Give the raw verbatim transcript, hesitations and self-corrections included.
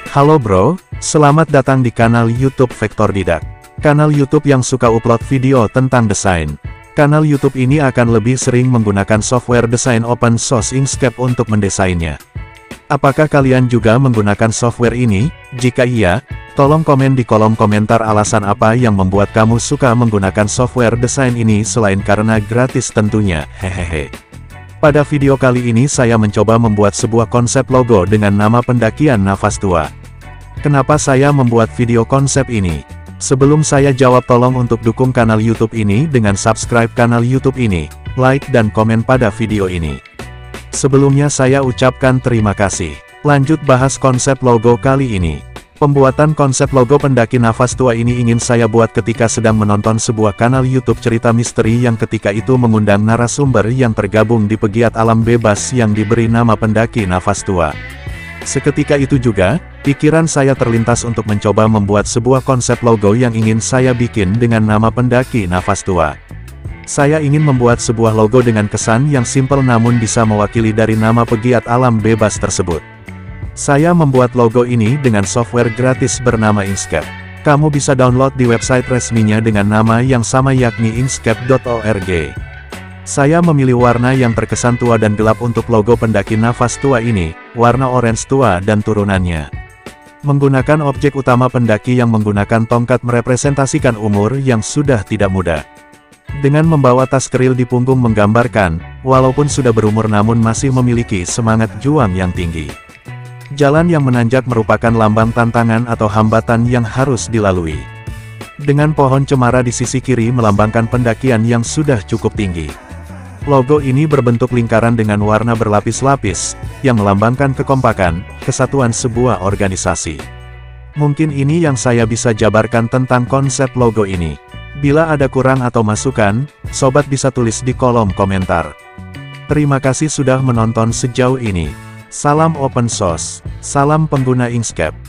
Halo bro, selamat datang di kanal YouTube Vektor Didak. Kanal YouTube yang suka upload video tentang desain. Kanal YouTube ini akan lebih sering menggunakan software desain open source Inkscape untuk mendesainnya. Apakah kalian juga menggunakan software ini? Jika iya, tolong komen di kolom komentar alasan apa yang membuat kamu suka menggunakan software desain ini selain karena gratis tentunya, hehehe. Pada video kali ini saya mencoba membuat sebuah konsep logo dengan nama pendakian nafas tua. Kenapa saya membuat video konsep ini? Sebelum saya jawab, tolong untuk dukung kanal YouTube ini dengan subscribe kanal YouTube ini, like dan komen pada video ini. Sebelumnya saya ucapkan terima kasih. Lanjut bahas konsep logo kali ini. Pembuatan konsep logo pendaki nafas tua ini ingin saya buat ketika sedang menonton sebuah kanal YouTube cerita misteri yang ketika itu mengundang narasumber yang tergabung di pegiat alam bebas yang diberi nama pendaki nafas tua. Seketika itu juga, pikiran saya terlintas untuk mencoba membuat sebuah konsep logo yang ingin saya bikin dengan nama pendaki nafas tua. Saya ingin membuat sebuah logo dengan kesan yang simpel namun bisa mewakili dari nama pegiat alam bebas tersebut. Saya membuat logo ini dengan software gratis bernama Inkscape. Kamu bisa download di website resminya dengan nama yang sama yakni inkscape dot org. Saya memilih warna yang terkesan tua dan gelap untuk logo pendaki nafas tua ini, warna orange tua dan turunannya. Menggunakan objek utama pendaki yang menggunakan tongkat merepresentasikan umur yang sudah tidak muda. Dengan membawa tas keril di punggung menggambarkan, walaupun sudah berumur namun masih memiliki semangat juang yang tinggi. Jalan yang menanjak merupakan lambang tantangan atau hambatan yang harus dilalui. Dengan pohon cemara di sisi kiri melambangkan pendakian yang sudah cukup tinggi. Logo ini berbentuk lingkaran dengan warna berlapis-lapis, yang melambangkan kekompakan, kesatuan sebuah organisasi. Mungkin ini yang saya bisa jabarkan tentang konsep logo ini. Bila ada kurang atau masukan, sobat bisa tulis di kolom komentar. Terima kasih sudah menonton sejauh ini. Salam open source, salam pengguna Inkscape.